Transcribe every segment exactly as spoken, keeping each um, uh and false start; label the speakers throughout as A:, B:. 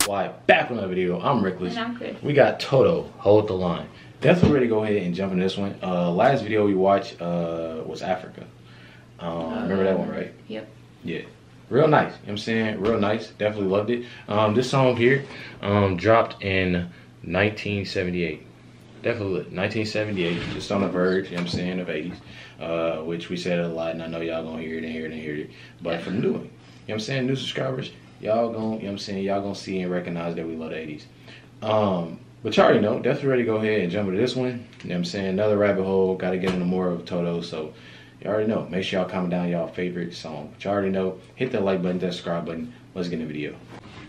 A: Why? Back on the video. I'm Rickless.
B: And I'm Chris.
A: We got Toto, Hold the Line. Definitely ready to go ahead and jump into this one. Uh, last video we watched uh, was Africa. Um, uh, remember that one, right?
B: Yep.
A: Yeah. Real nice. You know what I'm saying? Real nice. Definitely loved it. Um, this song here um, dropped in nineteen seventy-eight. Definitely nineteen seventy-eight. Just on the verge, you know what I'm saying, of eighties. Uh, which we said a lot, and I know y'all gonna hear it and hear it and hear it. But for new, you know what I'm saying, new subscribers, y'all gonna, you know what I'm saying, y'all gonna see and recognize that we love the eighties. Um, but y'all already know, definitely ready to go ahead and jump into this one. You know what I'm saying? Another rabbit hole, gotta get into more of Toto, so you already know. Make sure y'all comment down y'all favorite song. But you already know, hit that like button, that subscribe button. Let's get in the video.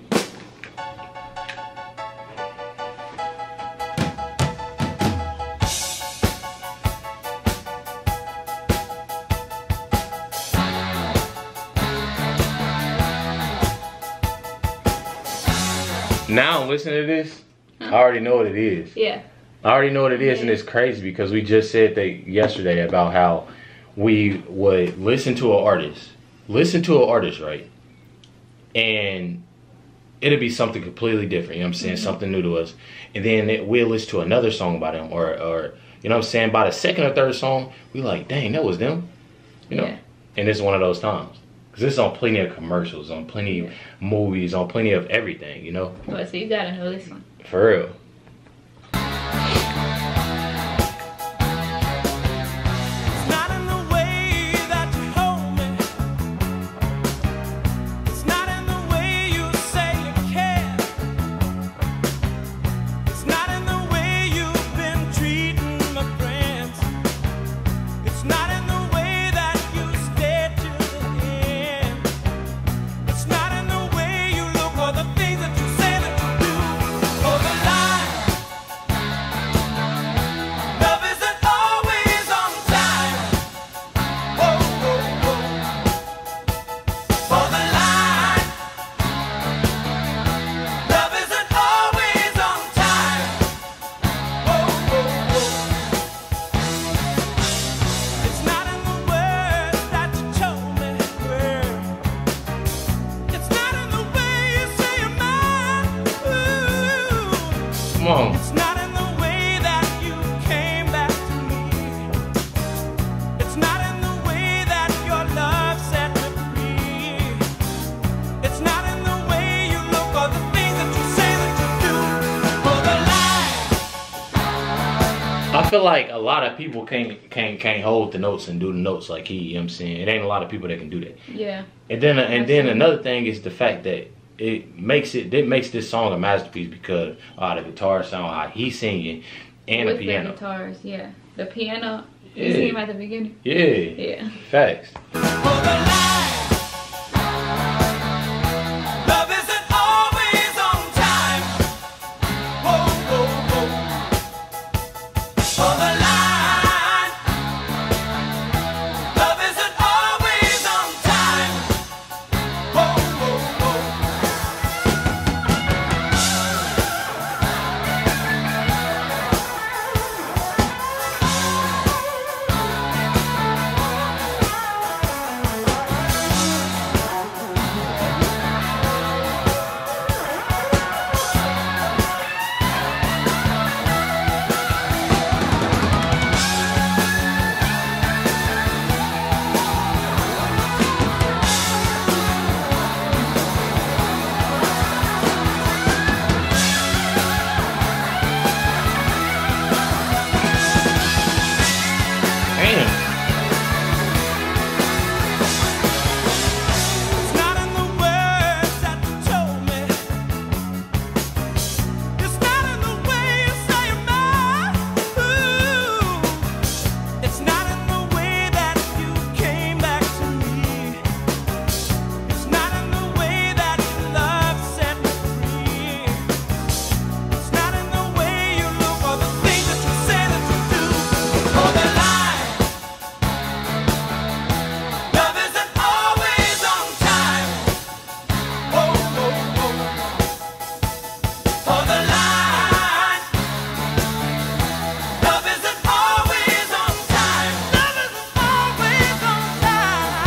A: Now I'm listening to this, I already know what it is.
B: Yeah.
A: I already know what it is, and it's crazy because we just said that yesterday about how we would listen to an artist, listen to an artist, right? And it'll be something completely different, you know what I'm saying? Mm-hmm. Something new to us. And then it, we'll listen to another song by them, or, or, you know what I'm saying? By the second or third song, we like, dang, that was them, you know? Yeah. And it's one of those times. Because it's on plenty of commercials, on plenty of movies, on plenty of everything, you know?
B: Well, so you gotta know this one.
A: For real. Come on. It's not in the way that you came back to me. It's not in the way that your love set me free. It's not in the way you look or the things that you say that you do. For the lie. I feel like a lot of people can't can't can't hold the notes and do the notes like he, you know what I'm saying? It ain't a lot of people that can do that.
B: Yeah.
A: And then and then another thing is the fact that it makes it it makes this song a masterpiece because uh, the guitar sound, how he's singing, and
B: With
A: the piano.
B: The guitars, yeah. The piano,
A: yeah.
B: You see him at the beginning?
A: Yeah.
B: Yeah.
A: Facts.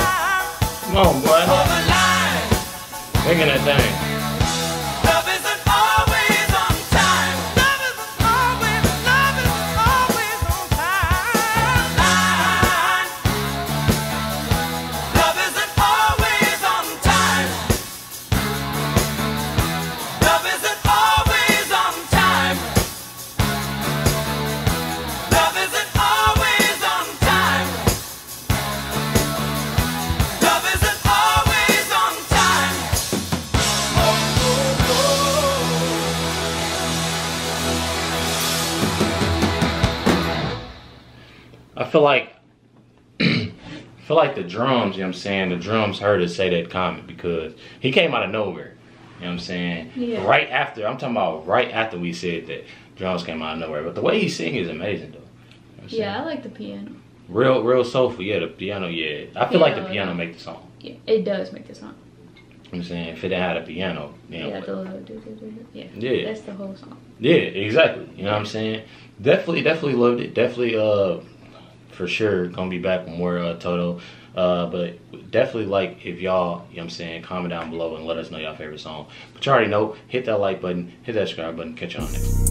A: Come on, boy. Making that thing. feel like I feel like the drums, you know what I'm saying, the drums heard us say that comment because he came out of nowhere. You know what I'm saying?
B: Yeah.
A: Right after, I'm talking about right after we said that, drums came out of nowhere. But the way he sing is amazing though. You know what I'm
B: Yeah, I like the piano.
A: Real, real soulful. Yeah, the piano. Yeah, I feel like the piano make the song.
B: Yeah, it does make the song.
A: I'm saying if it didn't have a piano, then
B: Yeah,
A: what?
B: the little do, do, do, do. Yeah.
A: Yeah.
B: That's the whole song.
A: Yeah, exactly. You know what I'm saying? Definitely, definitely loved it. Definitely, uh, for sure, gonna be back with more uh, Toto. Uh, but definitely, like, if y'all, you know what I'm saying, comment down below and let us know your favorite song. But you already know, hit that like button, hit that subscribe button. Catch y'all next time.